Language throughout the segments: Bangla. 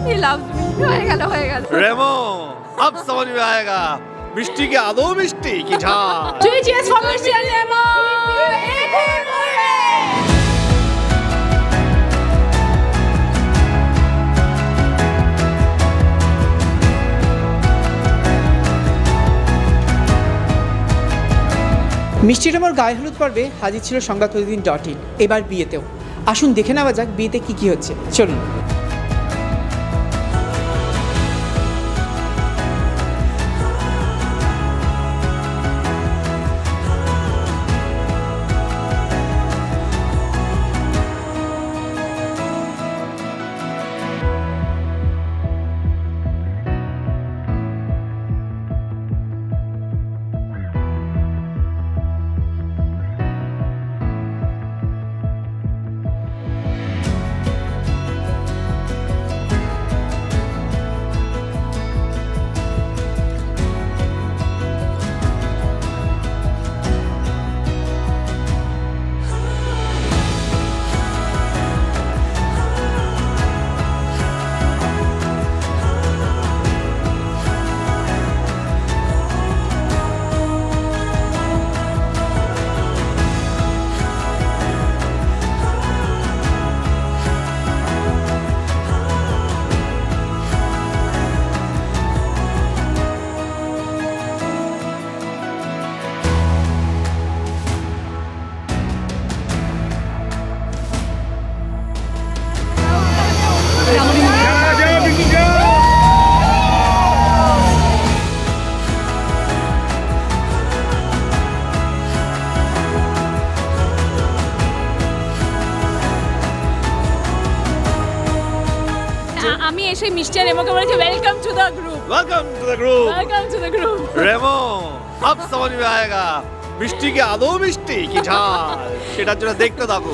He loves me. হয়ে গেল रेमो अब समझ में आएगा मिष्टी के आदो मिष्टी की झाल 3 cheers for Misty and Remo. মিষ্টি রেমোর গায়ে হলুদ পর্বে হাজির ছিল সংবাদ প্রতিদিন .in। এবার বিয়েতেও আসুন দেখে নেওয়া যাক বিয়েতে কি হচ্ছে, চলুন। আমি এসে মিষ্টি আর রেমোকে বলেছি welcome to the group Remo अब समझ में आएगा मिष्टी के आदो मिष्टी की झाल সেটার জন্য দেখতে থাকো।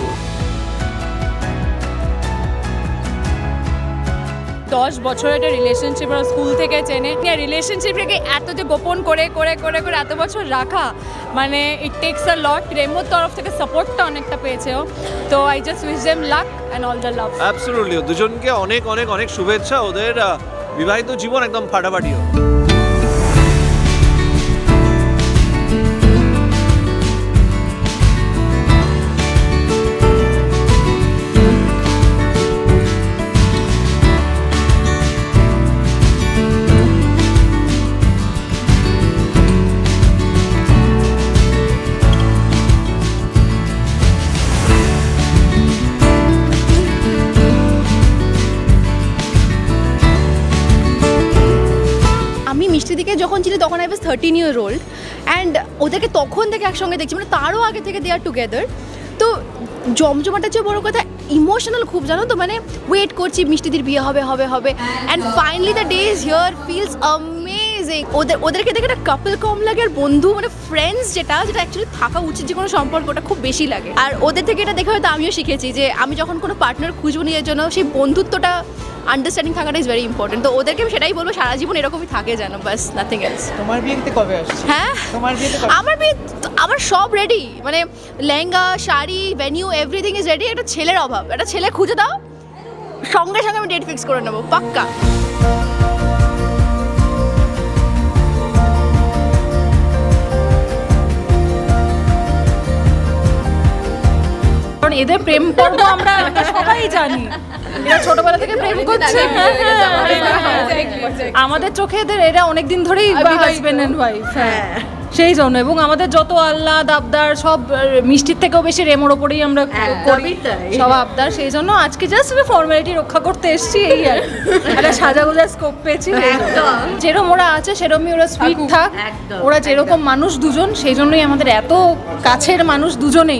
10 বছরের একটা রিলেশনশিপ আর স্কুল থেকে চেনে রিলেশনশিপটাকে এত যে গোপন করে এত বছর রাখা, মানে ইট টেকস আ লট। রেমোর তরফ থেকে সাপোর্টটা অনেকটা পেয়েছে ও, তো I just wish them luck and all the love. Absolutely দুজনকে অনেক অনেক অনেক শুভেচ্ছা, ওদের বিবাহিত জীবন একদম ফাটাফাটি হোক। মিষ্টি দিকে যখন ছিল তখন I was 13 years old and ওদেরকে তখন থেকে একসঙ্গে দেখছি, মানে তারও আগে থেকে দে আর টুগেদার। তো জমজমাটা চেয়ে বড় কথা ইমোশনাল খুব, জানো তো, মানে ওয়েট করছি মিষ্টিদির বিয়ে হবে and finally the day is here, feels amazing. ওদেরকে দেখে একটা কাপল কম লাগে আর বন্ধু মানে ফ্রেন্ডস যেটা অ্যাকচুয়ালি থাকা উচিত যে কোনো সম্পর্ক, ওটা খুব বেশি লাগে। আর ওদের থেকে এটা দেখে হয়তো আমিও শিখেছি যে আমি যখন কোনো পার্টনার খুঁজবো নিজের জন্য সেই বন্ধুত্বটা আন্ডারস্ট্যান্ডিং থাকাটা ইজ ভেরি ইম্পর্টেন্ট। তো ওদেরকে আমি সেটাই বলবো সারা জীবন এরকমই থাকে যেন, বাস নাথিং এলস। তোমার বিয়েতে কবে আসছে? হ্যাঁ আমার সব রেডি, মানে lehenga, sari, venue, everything is ready. একটা ছেলের অভাব, একটা ছেলে খুঁজে দাও, সঙ্গে সঙ্গে আমি ডেট ফিক্স করে নেবো পাক্কা। কারণ এদের প্রেম পর্ব আমরা সবাই জানি, এরা ছোটবেলা থেকে প্রেম করছে। আমাদের চোখে এরা অনেকদিন ধরেই হাজবেন্ড এন্ড ওয়াইফ, হ্যাঁ সেই জন্য। এবং আমাদের যত আহ্লাদ আবদার সব মিষ্টির থেকেও বেশি রেমোর ওপরেই আমরা করি সব আবদার, সেই জন্য আজকে জাস্ট ফর্মালিটি রক্ষা করতে এসেছি। এই আর একটা সাজাগোজা স্কোপ পেয়েছি, যেরকম ওরা আছে সেরকমই ওরা সুইট থাক। ওরা যেরকম মানুষ দুজন, সেই জন্যই আমাদের এত কাছের মানুষ দুজনেই।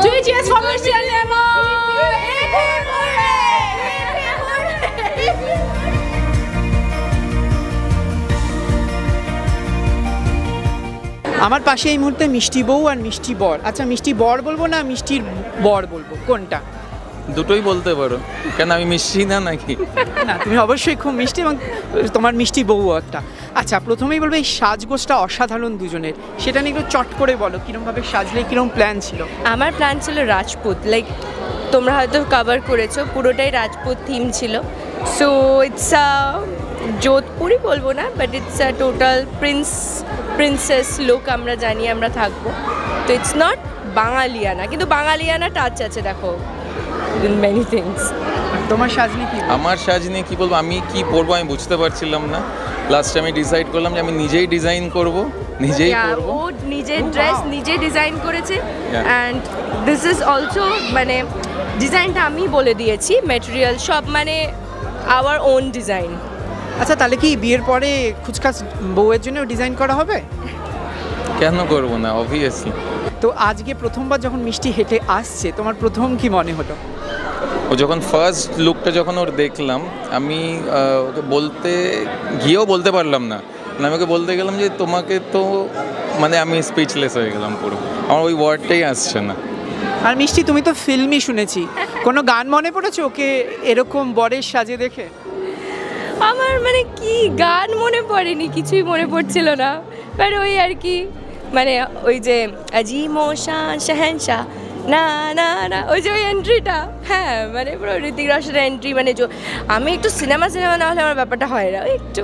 আমার পাশে এই মুহূর্তে মিষ্টি বউ আর মিষ্টি বর। আচ্ছা মিষ্টি বর বলবো না মিষ্টির বর বলবো, কোনটা? দুটোই বলতে পারো, কেন আমি মিষ্টি না নাকি? না তুমি অবশ্যই খুব মিষ্টি এবং তোমার মিষ্টি বউ একটা। আচ্ছা প্রথমেই বলবো এই সাজগোজটা অসাধারণ দুজনের, সেটা নিয়ে একটু চট করে বলো কিরমভাবে সাজলে, কিরম প্ল্যান ছিল? আমার প্ল্যান ছিল রাজপুত, লাইক তোমরা হয়তো কভার করেছো, পুরোটাই রাজপুত থিম ছিল। সো ইটস যোধপুরি বলবো না, but it's a total princess look আমরা জানি আমরা থাকবো। তো ইটস নট বাঙালিয়ানা, কিন্তু বাঙালিয়ানা টাচ আছে দেখো ইন মেনি থিংস। তোমার সাজ নিয়ে কি? আমার সাজ নিয়ে কী বলবো, আমি কি পরবো আমি বুঝতে পারছিলাম না। লাস্ট আমি ডিসাইড করলাম যে আমি নিজেই ডিজাইন করব, নিজেই করব। ও নিজের ড্রেস নিজে ডিজাইন করেছে, অ্যান্ড দিস ইজ অলসো মানে ডিজাইনটা আমি বলে দিয়েছি, ম্যাটেরিয়াল সব মানে আওয়ার ওন ডিজাইন। আচ্ছা, তাহলে কি বিয়ের পরে খুচখাচ বউয়ের জন্য ডিজাইন করা হবে? কেন করব না, অবভিয়াসলি। তো আজকে প্রথমবার যখন মিষ্টি হেঁটে আসছে, তোমার প্রথম কি মনে হলো? ও যখন ফার্স্ট লুকটা যখন ওর দেখলাম, আমি ওকে বলতে গিয়েও বলতে পারলাম না, আমি ওকে বলতে গেলাম যে তোমাকে তো মানে আমি স্পিচলেস হয়ে গেলাম পুরো, আমার ওই ওয়ার্ডটাই আসছে না। আর মিষ্টি, তুমি তো ফিল্মই শুনেছি, কোনো গান মনে পড়েছে ওকে এরকম বরের সাজে দেখে? আমার মানে কি গান মনে পড়েনি, কিছুই মনে পড়ছিল না, বাট ওই আর কি মানে ওই যে আজিমো শান শাহেনশাহ না না না, ওই যে ওই এন্ট্রিটা, হ্যাঁ মানে পুরো ঋতিক রোশনের এন্ট্রি, মানে আমি একটু সিনেমা না হলে আমার ব্যাপারটা হয় না একটু।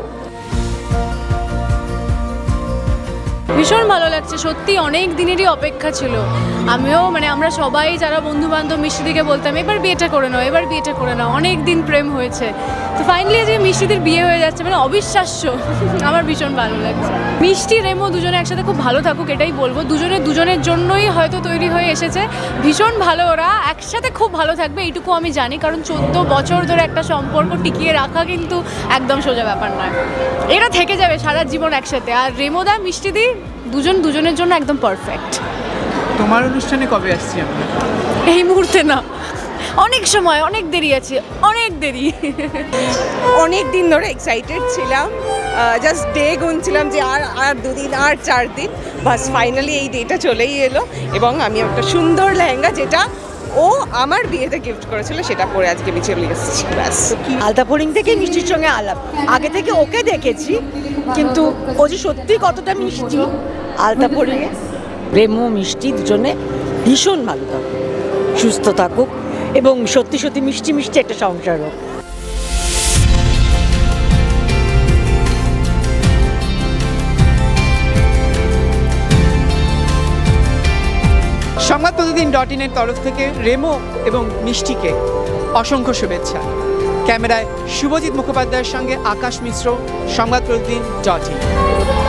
ভীষণ ভালো লাগছে, সত্যি অনেক দিনেরই অপেক্ষা ছিল। আমিও মানে আমরা সবাই যারা বন্ধু বান্ধব মিষ্টিদিকে বলতাম এবার বিয়েটা করে নাও, এবার বিয়েটা করে নাও, অনেক দিন প্রেম হয়েছে, তো ফাইনালি যে মিষ্টিদির বিয়ে হয়ে যাচ্ছে মানে অবিশ্বাস্য। আমার ভীষণ ভালো লাগছে। মিষ্টি রেমো দুজনে একসাথে খুব ভালো থাকুক এটাই বলবো, দুজনের জন্যই হয়তো তৈরি হয়ে এসেছে, ভীষণ ভালো, ওরা একসাথে খুব ভালো থাকবে এইটুকু আমি জানি, কারণ 14 বছর ধরে একটা সম্পর্ক টিকিয়ে রাখা কিন্তু একদম সোজা ব্যাপার নয়, এরা থেকে যাবে সারা জীবন একসাথে। আর রেমোদা মিষ্টিদি দুজনের জন্য একদম পারফেক্ট। তোমার অনুষ্ঠানে কবে আসছি আমরা? এই মুহূর্তে না, অনেক সময়, অনেক দেরি আছে, অনেক দেরি। অনেক দিন ধরে এক্সাইটেড ছিলাম, জাস্ট ডে গুনছিলাম যে আর 2 দিন আর 4 দিন, বাস ফাইনালি এই ডেটা চলেই এলো, এবং আমি একটা সুন্দর লেহেঙ্গা যেটা ও আমার বিয়েতে গিফট করেছিল সেটা পরে আজকে আমি চলে এসেছি। ব্যাস, আলতাপরিং থেকে মিষ্টির সঙ্গে আলাপ, আগে থেকে ওকে দেখেছি, কিন্তু ও যে সত্যি কতটা মিষ্টি আলতাপরিংয়ে। রেমো মিষ্টি দুজনে ভীষণ ভালো থাকুক, সুস্থ থাকুক, এবং সত্যি সত্যি মিষ্টি মিষ্টি একটা সংসার হোক। সংবাদ প্রতিদিন .in এর তরফ থেকে রেমো এবং মিষ্টিকে অসংখ্য শুভেচ্ছা। ক্যামেরায় শুভজিৎ মুখোপাধ্যায়ের সঙ্গে আকাশ মিশ্র, সংবাদ প্রতিদিন .in।